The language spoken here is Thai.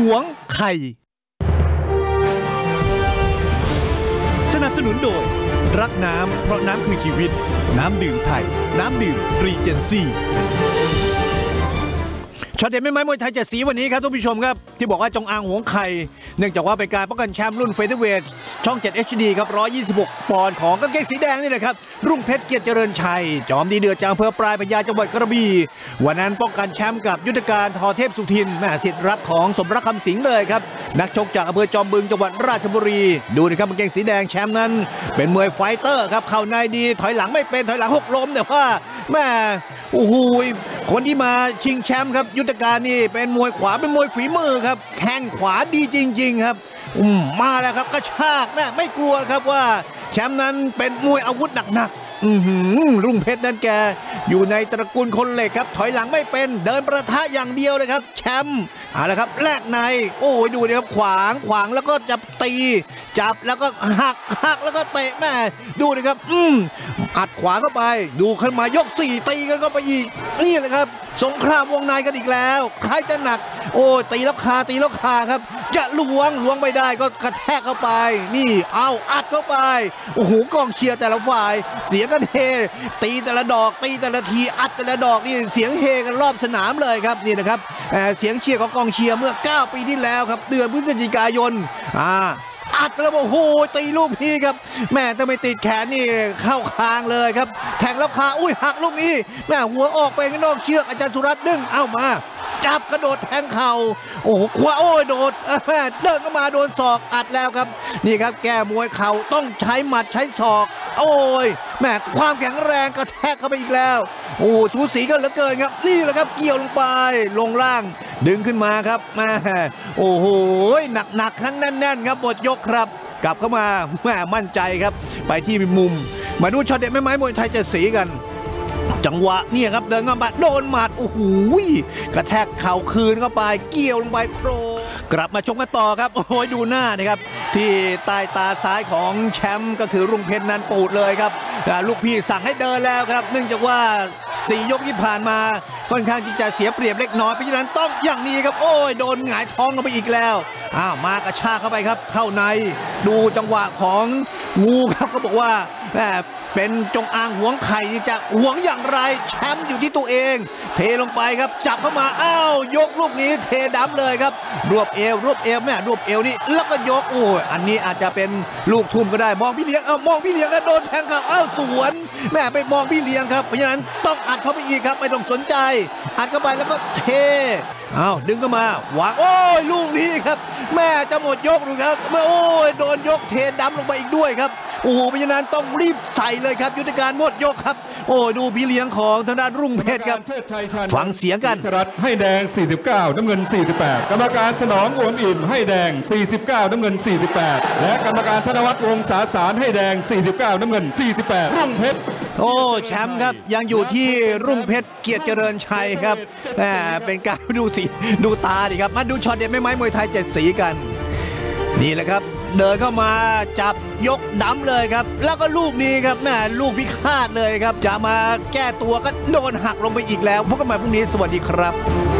วงไข่สนับสนุนโดยรักน้ำเพราะน้ำคือชีวิตน้ำดื่มไทยน้ำดื่มรีเจนซี่ช็อตเด็ดไม่ไม้มวยไทย7สีวันนี้ครับท่านผู้ชมครับที่บอกว่าจงอางหวงไข่เนื่องจากว่าเป็นการป้องกันแชมป์รุ่นเฟเธอร์เวทช่อง7 HD ครับ126 ปอนด์ของกางเกงสีแดงนี่เลยครับรุ่งเพชรเกียรติเจริญชัยจอมดีเดือดจากอำเภอปลายพญาจังหวัดกระบี่วันนั้นป้องกันแชมป์กับยุทธการทอเทพสุทินแม่สิทธิ์รักของสมรักคำสิงห์เลยครับนักชกจากอำเภอจอมบึงจังหวัดราชบุรีดูนะครับกางเกงสีแดงแชมป์นั้นเป็นมวยไฟเตอร์ครับเข่าในดีถอยหลังไม่เป็นถอยหลังหกล้มแต่ว่าแม่โอ้โหคนที่มาชิงแชมป์ครับยุทธการนี่เป็นมวยขวาเป็นมวยฝีมือครับแข้งขวาดีจริงๆครับมาแล้วครับกระชากแม่ไม่กลัวครับว่าแชมป์นั้นเป็นมวยอาวุธหนักรุ่งเพชรนั้นแกอยู่ในตระกูลคนเหล็กครับถอยหลังไม่เป็นเดินประทะอย่างเดียวเลยครับแชมป์เอาละครับแลกในโอ้ยดูดิครับขวางแล้วก็จับตีจับแล้วก็หักแล้วก็เตะแม่ดูดิครับอัดขวาเข้าไปดูขึ้นมายก4ตีกันเข้าไปอีกนี่เลยครับสงครามวงในกันอีกแล้วใครจะหนักโอ้ตีแล้วคาครับจะล้วงไม่ได้ก็กระแทกเข้าไปนี่เอาอัดเข้าไปโอ้โหกองเชียร์แต่ละฝ่ายเสียงกันเฮตีแต่ละดอกตีแต่ละทีอัดแต่ละดอกนี่เสียงเฮกันรอบสนามเลยครับนี่นะครับเสียงเชียร์ของกองเชียร์เมื่อ9ปีที่แล้วครับเดือนพฤศจิกายนอัดแล้วโอ้โหตีลูกนี้ครับแม่ถ้าไม่ติดแขนนี่เข้าคางเลยครับแทงแล้วคาอุ้ยหักลูกนี้แม่หัวออกไปข้างนอกเชือกอาจารย์สุรัตน์ดึงเอามาจับกระโดดแทงเข่าโอ้โหขวาโอ้ยโดดเดินเข้ามาโดนศอกอัดแล้วครับนี่ครับแก้มวยเข่าต้องใช้หมัดใช้ศอกโอ้ยแม่ความแข็งแรงกระแทกเข้าไปอีกแล้วโอ้สูสีกันเหลือเกินครับนี่แหละครับเกี่ยวลงไปลงล่างดึงขึ้นมาครับแม่โอ้โหหนักทั้งแน่นๆครับหมดยกครับกลับเข้ามาแม่มั่นใจครับไปที่มุมมาดูช็อตเด็ดไม้มวยไทย7สีกันจังหวะนี่ครับเดินเข้ามาโดนหมัดโอ้โหกระแทกเข่าคืนเข้าไปเกี่ยวลงไปโครกลับมาชมกันต่อครับโอ้ยดูหน้านะครับที่ใต้ตาซ้ายของแชมป์ก็คือรุ่งเพชรนั้นปูดเลยครับลูกพี่สั่งให้เดินแล้วครับเนื่องจากว่า4 ยกที่ผ่านมาค่อนข้างที่จะเสียเปรียบเล็กน้อยเพราะฉะนั้นต้องอย่างนี้ครับโอ้ยโดนหงายท้องเข้าไปอีกแล้วมากระชากเข้าไปครับเข้าในดูจังหวะของงูครับก็บอกว่าเป็นจงอางหวงไข่จะหวงอย่างไรแชมป์อยู่ที่ตัวเองเทลงไปครับจับเข้ามายกลูกนี้เทดำเลยครับรวบเอวแม่รวบเอวนี่แล้วก็ยกโอ้ยอันนี้อาจจะเป็นลูกทุ่มก็ได้มองพี่เลี้ยงมองพี่เลี้ยงแล้วโดนแทงเขาสวนแม่ไปมองพี่เลี้ยงครับเพราะฉะนั้นต้องอัดเข้าไปอีกครับไม่ต้องสนใจอัดเข้าไปแล้วก็เทดึงเข้ามาวางโอ้ยลูกนี้ครับแม่จะหมดยกดูครับโอ้ยโดนยกเทดำลงไปอีกด้วยครับโอ้โหเพราะฉะนั้นต้องรีบใส่เลยครับยุทธการหมดยกครับโอ้ดูพี่เลี้ยงของทางด้านรุ่งเพชรครับฟังเสียงกันชรัตให้แดง49น้ำเงิน48กรรมการสนองอวมอิ่มให้แดง49น้ำเงิน48และกรรมการธนวัฒน์วงศาสารให้แดง49น้ำเงิน48รุ่งเพชรโอ้แชมป์ครับยังอยู่ที่รุ่งเพชรเกียรติเจริญชัยครับเป็นการดูตาดิครับมาดูช็อตเด็ดไม้มวยไทย7สีกันนี่แหละครับเดินเข้ามาจับยกดำเลยครับแล้วก็ลูกนี้ครับแม่ลูกพิฆาตเลยครับจะมาแก้ตัวก็โดนหักลงไปอีกแล้วพบกันใหม่พรุ่งนี้สวัสดีครับ